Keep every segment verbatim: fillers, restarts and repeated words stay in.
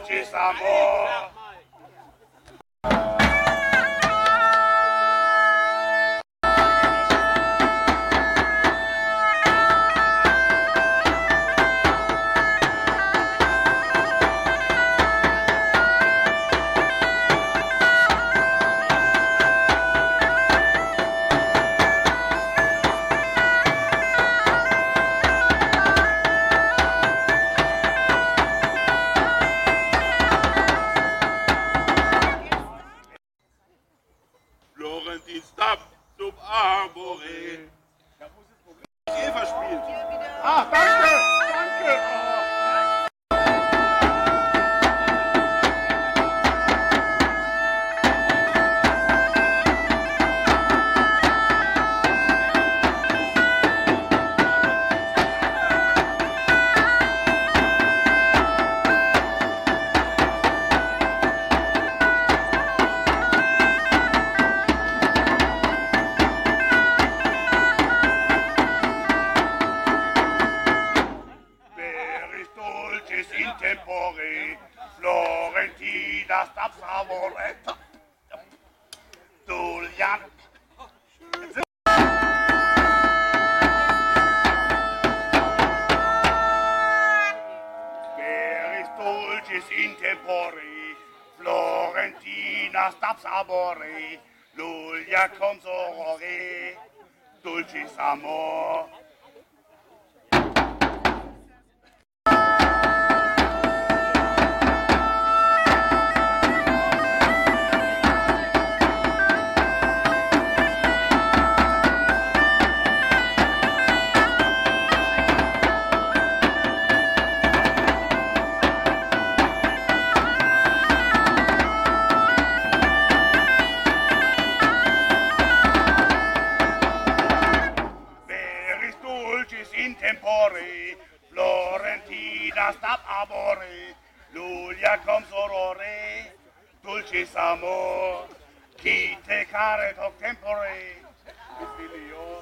Dulcis Amor. Florentin Stab sub Arbore. Eva spielt. Ach, danke, danke. Oh. In tempore, Florentina stab amore. Julian. Veris dulcis in tempore, Florentina stab amore. Julia consorore, dulcis amor. In tempore, Florentina stab amore, Julia cum sorore, dulcis amor, qui te caret hoc tempore, filio.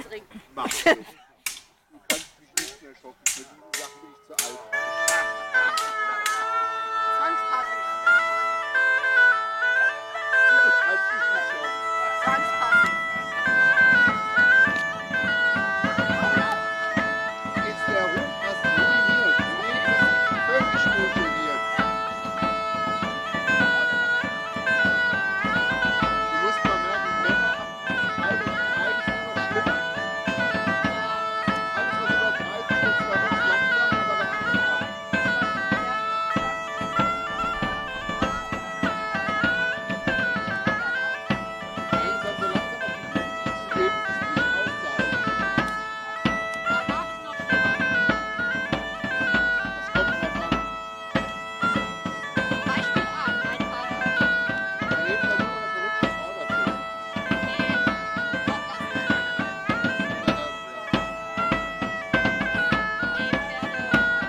trinken. Mach. Du kannst mich nicht mehr schocken. Für diese Sachen bin ich zu alt. Zwangspassung. Du kannst mich nicht schocken. Zwangspassung. Ist der Hund fast ruiniert? Nee, das ist völlig ruiniert. Du musst mal merken, Männer ab dreißig ist nur noch schlimmer. Alles, was über dreißig ist, bei uns langsam, aber das ist klar. Irgendwann so langsam auf die fünfzig zu gehen, ist nicht auszuhalten. Danach ist noch schlimmer. Das kommt drauf an. Beispiel A, kein Vater. Daneben da suchen wir eine verrückte Frau dazu. Nee, Gott macht nicht. Ja, das, ja. Nee, Pferde.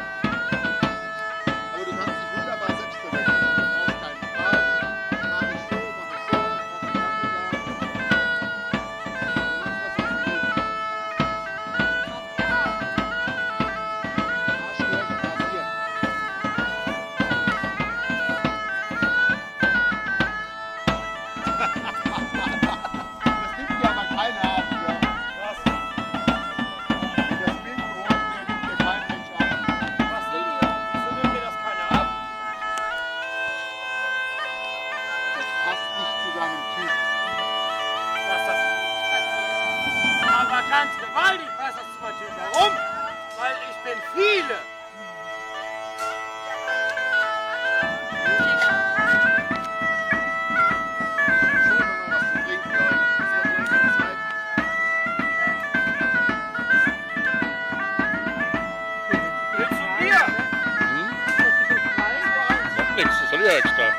Aber du kannst dich wunderbar selbst verwenden. Du brauchst keinen Fragen. Mach ich so, mach ich so, brauchst du Kaffeeglas. Du machst das, was du willst. Ja, Arschlöcher passiert. Das nimmt dir aber keiner ab, ja. Was? Das Bild hoch, der nimmt dir kein Mensch ab. Was denn hier? Wieso nimmt mir das keiner ab? Das passt nicht zu deinem Typ. Was das? Aber ganz gewaltig passt das zu meinem Typ. Warum? Weil ich bin viele. Schon mal was zu trinken, Leute. Das wird langsam Zeit. Willst du Bier? Macht nichts, das soll ja extra.